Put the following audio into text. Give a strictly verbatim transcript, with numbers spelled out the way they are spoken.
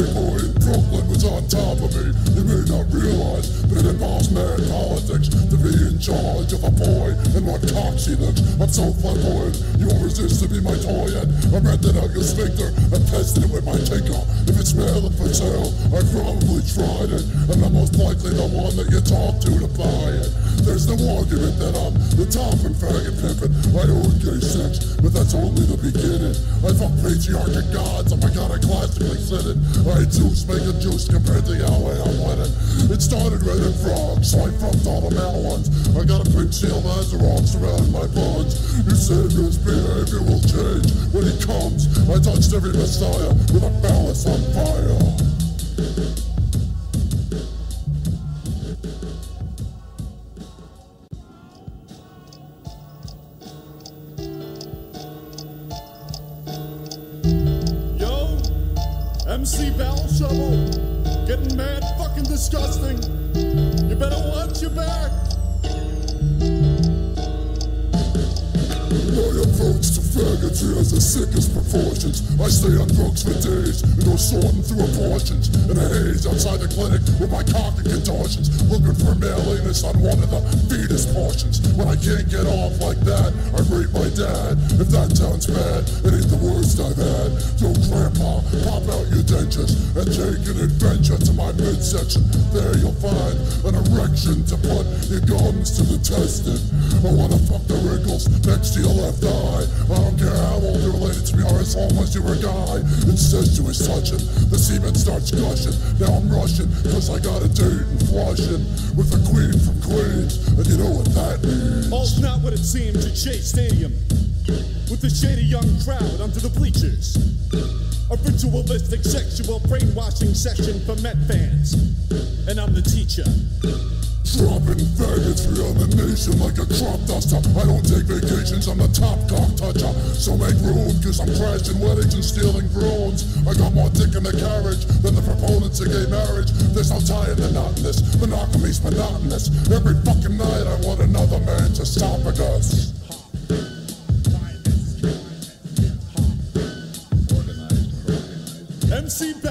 Every boy in Brooklyn was on top of me. You may not realize, but it involves mad politics to be in charge of a boy and what cocks he looks. I'm so flamboyant, you won't resist to be my toy yet. I rented out your sphincter and tested it with my tinker. If it's smelling for sale, I probably tried it, and I'm most likely the one that you talk to to buy it. There's no argument that I'm the top and faggot pimpin'. I own gay sex, but that's only the beginning. I fuck patriarchal gods, I'm a god I classically sit it. I had Zeus making juice compared to Yahweh, I'm winning. It started red and frogs, so I fucked all the male ones. I got a pink shield as the rocks around my buns. You said his behavior will change when he comes. I touched every messiah with a phallus on fire. M C Battle Shovel, getting mad fucking disgusting. You better watch your back. My approach to faggotry has the sickest proportions. I stay on drugs for days and go sorting through abortions in a haze outside the clinic with my cock and contortions, looking for maleness on one of the fetus portions. When I can't get off like that, I rape my dad. If that sounds bad, it ain't the worst I've had. Yo, grandpa, pop out your dentures and take an adventure to my midsection. There you'll find an erection to put your gums to the testing. I wanna fuck the wrinkles next to your left eye. I don't care how old you're related to me or as long as you're a guy. Incestuous touching, the semen starts gushing. Now I'm rushing, cause I got a date in Flushing with a queen from Queens, and you know what that means. All's not what it seems at Shea Stadium, with a shady young crowd under the bleachers. A ritualistic sexual brainwashing session for Met fans, and I'm the teacher. Dropping faggotry on the nation like a crop duster. I don't take vacations, I'm the top cock toucher. So make room, cause I'm crashing weddings and stealing drones. I got more dick in the carriage than the proponents of gay marriage. There's no tying the knot in this, monogamy's monotonous. Every fucking night I want another man's esophagus. M C